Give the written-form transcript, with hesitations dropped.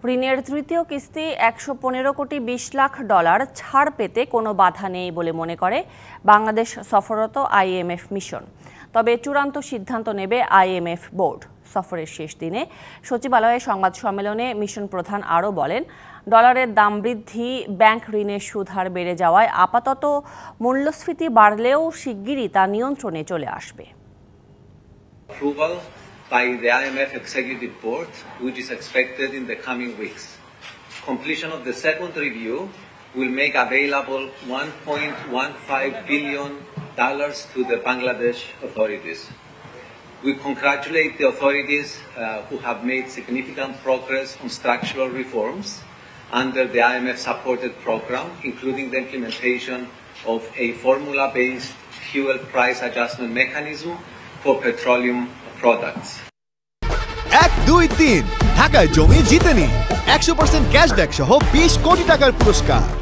ঋণের তৃতীয় কিস্তি ১১৫ কোটি ২০ লাখ ডলার ছাড় পেতে কোনো বাধা নেই বলে মনে করে বাংলাদেশ সফররত আইএমএফ মিশন। তবে চূড়ান্ত সিদ্ধান্ত নেবে আইএমএফ বোর্ড। সফরের শেষ দিনে সচিবালয়ে সংবাদ সম্মেলনে মিশন প্রধান আরও বলেন, ডলারের দাম বৃদ্ধি, ব্যাংক ঋণের সুদ হার বেড়ে যাওয়ায় আপাতত মূল্যস্ফীতি বাড়লেও শিগগিরই তা নিয়ন্ত্রণে চলে আসবে। By the IMF Executive Board, which is expected in the coming weeks. Completion of the second review will make available $1.15 billion to the Bangladesh authorities. We congratulate the authorities who have made significant progress on structural reforms under the IMF-supported program, including the implementation of a formula-based fuel price adjustment mechanism for petroleum products. 1, 2, 3 ঢাকায় জমি জিতে নিন 100% cashback সহ 20 কোটি টাকার পুরস্কার।